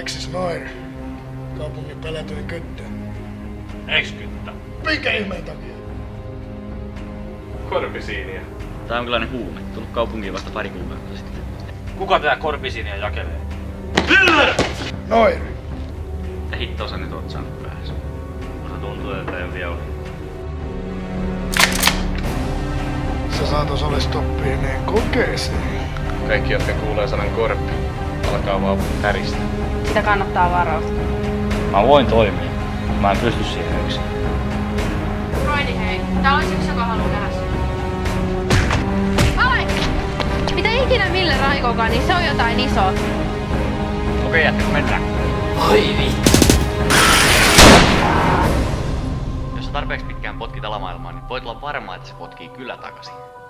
Alexis Noir. Kaupungin pelätyin kyttö. Eiks kyttä? Minkä ihmeen takia? Korpisiiniä. Tää on jonkinlainen huume. Tullut kaupunkiin vasta pari kuukautta sitten. Kuka tää korpisiiniä jakelee? Noir. Mitä hittoa sä nyt oot saanut päähän? Musta tuntuu, että ei vielä. Sä saat osallistua pieneen kokeeseen. Kaikki, jotka kuulee sanan korppi, alkaa vaan häristä. Sitä kannattaa varausta. Mä voin toimia. Mä en pysty siihen yksin. Roini hei, täällä olisi yksi, joka haluaa nähdä sinua. Alex! Mitä ikinä Mille raikokaan, niin se on jotain isoa. Okei, jätkät, mennään. Oi vittu. Jos sä tarpeeksi pitkään potkit alamaailmaa, niin voit olla varma, että se potkii kyllä takaisin.